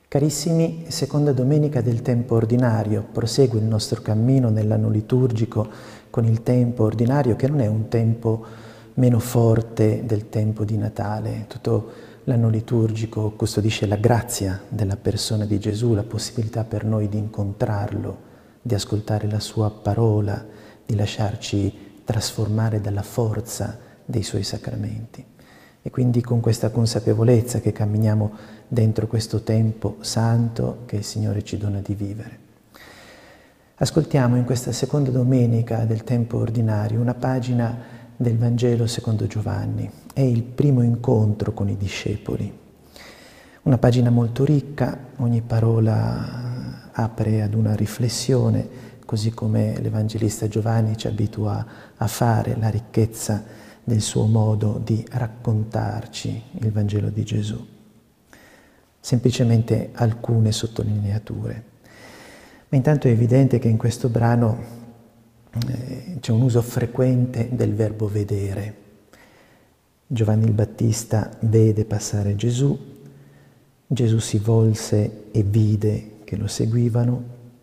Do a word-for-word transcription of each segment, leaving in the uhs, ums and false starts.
Carissimi, seconda domenica del tempo ordinario, prosegue il nostro cammino nell'anno liturgico con il tempo ordinario, che non è un tempo meno forte del tempo di Natale. Tutto l'anno liturgico custodisce la grazia della persona di Gesù, la possibilità per noi di incontrarlo, di ascoltare la sua parola, di lasciarci trasformare dalla forza dei suoi sacramenti. E quindi con questa consapevolezza che camminiamo dentro questo tempo santo che il Signore ci dona di vivere. Ascoltiamo in questa seconda domenica del tempo ordinario una pagina del Vangelo secondo Giovanni. È il primo incontro con i discepoli. Una pagina molto ricca, ogni parola apre ad una riflessione, così come l'Evangelista Giovanni ci abitua a fare, la ricchezza del suo modo di raccontarci il Vangelo di Gesù. Semplicemente alcune sottolineature. Ma intanto è evidente che in questo brano eh, c'è un uso frequente del verbo vedere. Giovanni il Battista vede passare Gesù, Gesù si volse e vide che lo seguivano,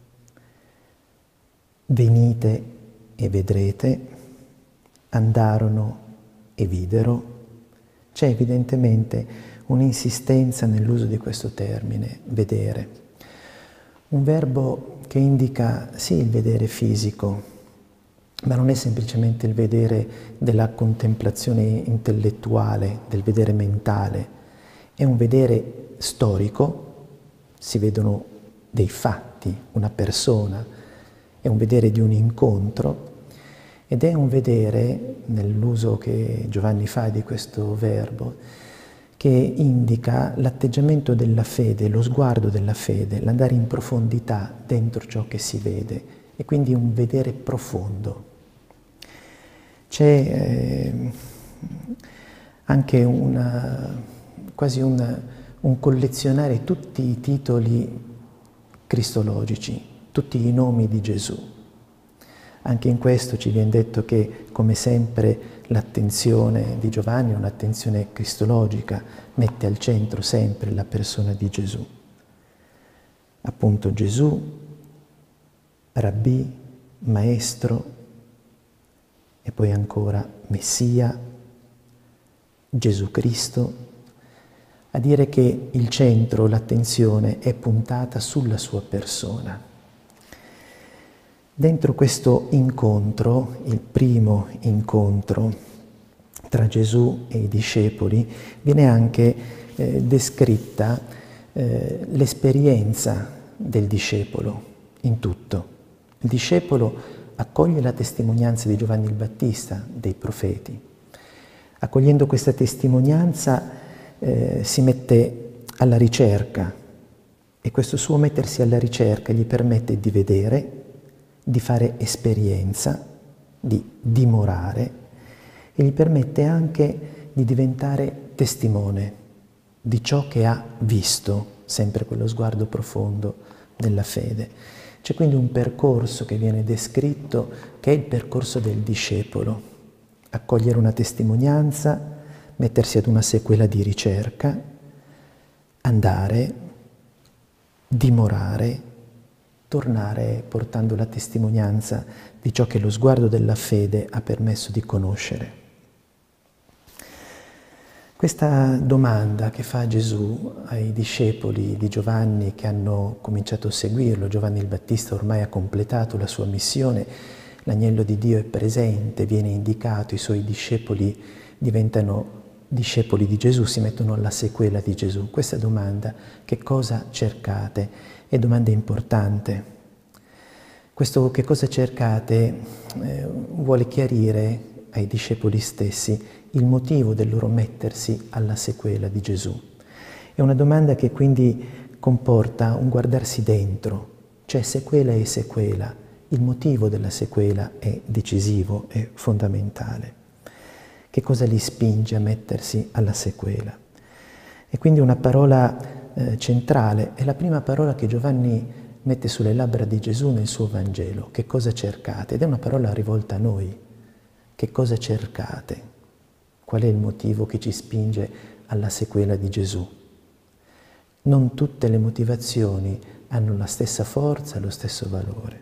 venite e vedrete, andarono e videro. C'è evidentemente un'insistenza nell'uso di questo termine, vedere. Un verbo che indica sì il vedere fisico, ma non è semplicemente il vedere della contemplazione intellettuale, del vedere mentale. È un vedere storico, si vedono dei fatti, una persona, è un vedere di un incontro, ed è un vedere, nell'uso che Giovanni fa di questo verbo, che indica l'atteggiamento della fede, lo sguardo della fede, l'andare in profondità dentro ciò che si vede, e quindi un vedere profondo. C'è eh, anche una, quasi una, un collezionare tutti i titoli cristologici, tutti i nomi di Gesù. Anche in questo ci viene detto che, come sempre, l'attenzione di Giovanni è un'attenzione cristologica, mette al centro sempre la persona di Gesù. Appunto Gesù, Rabbì, Maestro, e poi ancora Messia, Gesù Cristo, a dire che il centro, l'attenzione è puntata sulla sua persona. Dentro questo incontro, il primo incontro tra Gesù e i discepoli, viene anche eh, descritta eh, l'esperienza del discepolo in tutto. Il discepolo accoglie la testimonianza di Giovanni il Battista, dei profeti. Accogliendo questa testimonianza eh, si mette alla ricerca, e questo suo mettersi alla ricerca gli permette di vedere, di fare esperienza, di dimorare, e gli permette anche di diventare testimone di ciò che ha visto, sempre quello sguardo profondo della fede. C'è quindi un percorso che viene descritto, che è il percorso del discepolo: accogliere una testimonianza, mettersi ad una sequela di ricerca, andare, dimorare, tornare portando la testimonianza di ciò che lo sguardo della fede ha permesso di conoscere. Questa domanda che fa Gesù ai discepoli di Giovanni che hanno cominciato a seguirlo, Giovanni il Battista ormai ha completato la sua missione, l'agnello di Dio è presente, viene indicato, i suoi discepoli diventano discepoli di Gesù, si mettono alla sequela di Gesù. Questa domanda, che cosa cercate? È domanda importante. Questo che cosa cercate eh, vuole chiarire ai discepoli stessi il motivo del loro mettersi alla sequela di Gesù. È una domanda che quindi comporta un guardarsi dentro, cioè sequela e sequela. Il motivo della sequela è decisivo, è fondamentale. Che cosa li spinge a mettersi alla sequela? E quindi una parola Eh, centrale, è la prima parola che Giovanni mette sulle labbra di Gesù nel suo Vangelo. Che cosa cercate? Ed è una parola rivolta a noi. Che cosa cercate? Qual è il motivo che ci spinge alla sequela di Gesù? Non tutte le motivazioni hanno la stessa forza, lo stesso valore.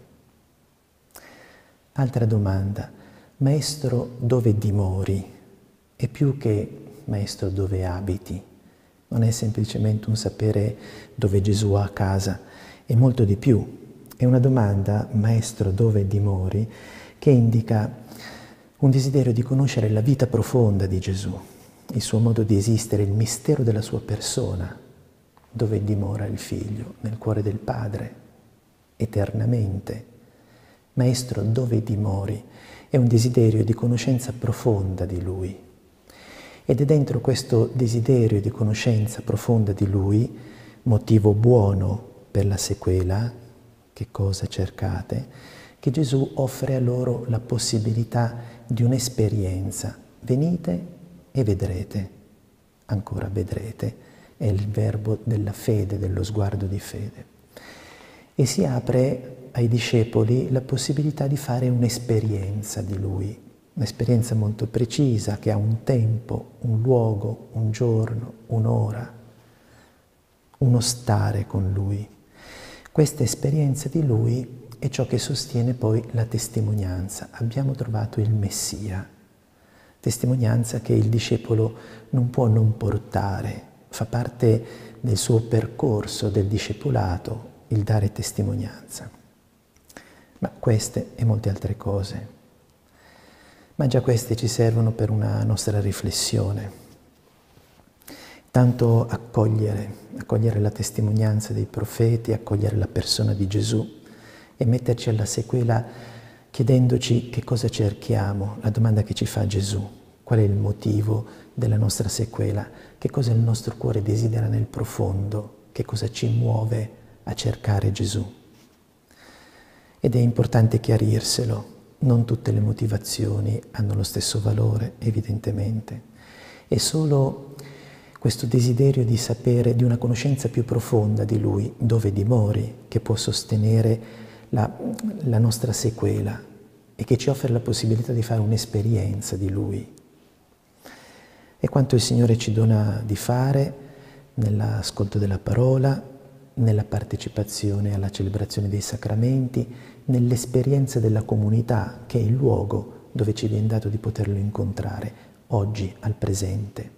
Altra domanda, Maestro, dove dimori? È più che Maestro, dove abiti? Non è semplicemente un sapere dove Gesù ha casa, è molto di più. È una domanda, Maestro, dove dimori, che indica un desiderio di conoscere la vita profonda di Gesù, il suo modo di esistere, il mistero della sua persona, dove dimora il Figlio, nel cuore del Padre, eternamente. Maestro, dove dimori? È un desiderio di conoscenza profonda di Lui. Ed è dentro questo desiderio di conoscenza profonda di Lui, motivo buono per la sequela, che cosa cercate, che Gesù offre a loro la possibilità di un'esperienza. Venite e vedrete, ancora vedrete, è il verbo della fede, dello sguardo di fede. E si apre ai discepoli la possibilità di fare un'esperienza di Lui, un'esperienza molto precisa che ha un tempo, un luogo, un giorno, un'ora, uno stare con Lui. Questa esperienza di Lui è ciò che sostiene poi la testimonianza. Abbiamo trovato il Messia, testimonianza che il discepolo non può non portare, fa parte del suo percorso del discepolato, il dare testimonianza. Ma queste e molte altre cose, ma già queste ci servono per una nostra riflessione. Tanto accogliere, accogliere la testimonianza dei profeti, accogliere la persona di Gesù e metterci alla sequela chiedendoci che cosa cerchiamo, la domanda che ci fa Gesù, qual è il motivo della nostra sequela, che cosa il nostro cuore desidera nel profondo, che cosa ci muove a cercare Gesù. Ed è importante chiarirselo, non tutte le motivazioni hanno lo stesso valore, evidentemente. È solo questo desiderio di sapere, di una conoscenza più profonda di Lui, dove dimori, che può sostenere la, la nostra sequela e che ci offre la possibilità di fare un'esperienza di Lui. E quanto il Signore ci dona di fare nell'ascolto della parola, nella partecipazione alla celebrazione dei sacramenti, nell'esperienza della comunità, che è il luogo dove ci viene dato di poterlo incontrare, oggi, al presente.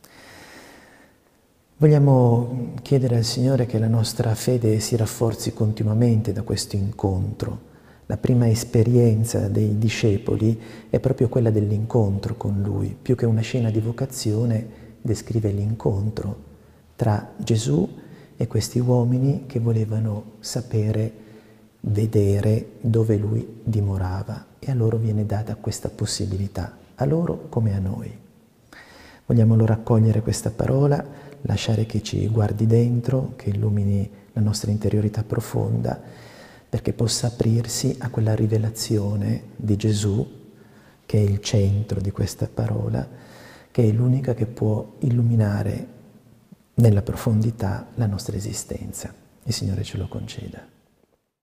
Vogliamo chiedere al Signore che la nostra fede si rafforzi continuamente da questo incontro. La prima esperienza dei discepoli è proprio quella dell'incontro con Lui. Più che una scena di vocazione, descrive l'incontro tra Gesù e questi uomini che volevano sapere, vedere dove Lui dimorava. E a loro viene data questa possibilità, a loro come a noi. Vogliamo allora accogliere questa parola, lasciare che ci guardi dentro, che illumini la nostra interiorità profonda, perché possa aprirsi a quella rivelazione di Gesù, che è il centro di questa parola, che è l'unica che può illuminare nella profondità la nostra esistenza. Il Signore ce lo conceda.